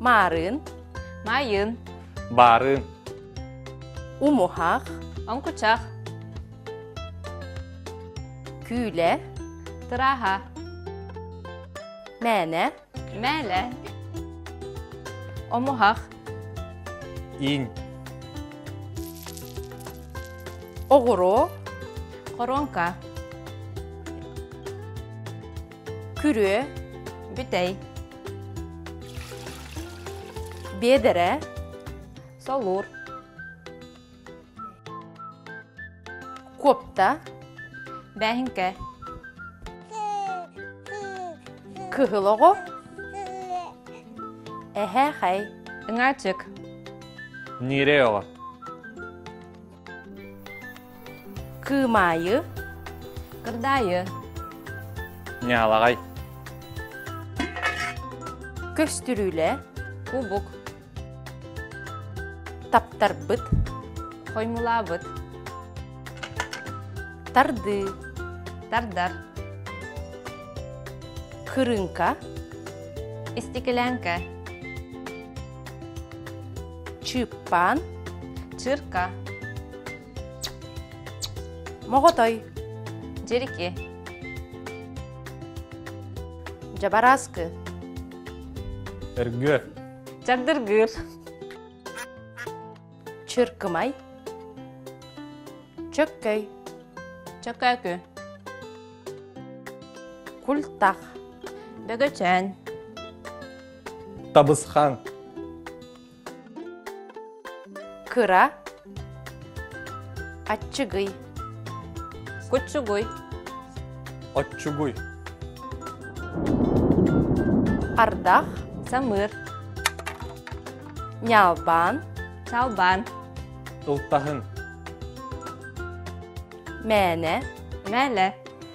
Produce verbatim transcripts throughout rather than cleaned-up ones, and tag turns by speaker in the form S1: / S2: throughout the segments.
S1: Mарын,
S2: Майын,
S3: Барын,
S1: Umuhaq,
S2: Онкучах,
S1: Küle,
S2: Тыраха,
S1: Мәне,
S2: Мәле, Омухах,
S3: Ин,
S1: Oğuru,
S2: Коронка,
S1: Kürü,
S2: Бүтей,
S1: Bedere,
S2: Солур,
S1: Kopta,
S2: Бәһинке,
S1: Kıhılığı, Әһәхәй,
S2: Ыңачык,
S3: Ниреова,
S1: Кымайы,
S2: Кырдайы,
S3: Нялагай,
S1: Köstürüle,
S2: Кубук,
S1: Таптарбыт,
S2: Хоймулабыт,
S1: Тарды,
S2: Тардар,
S1: Kırınka,
S2: Истекелянка,
S1: Çıppan,
S2: Чырка,
S1: Moğotoy,
S2: Джерики,
S1: Jabaraskı,
S3: Эргө,
S2: Чагдыргыр,
S1: Çırkımay, Çökköy,
S2: Чокакы,
S1: Kultaq,
S2: Бөгөчән,
S3: Табысхан,
S1: Kıra, Atçıgıy,
S2: Кучугуй,
S3: Отчугуй,
S1: Ардaq,
S2: Самыр,
S1: Нялбан,
S2: Чалбан,
S3: Ылтахын,
S1: Мәне,
S2: Мәле,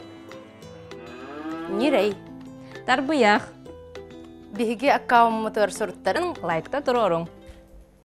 S1: Нирей,
S2: Тарбыях,
S1: Биһиги аккааммытыр сурттарын
S2: лайкта тұрорың.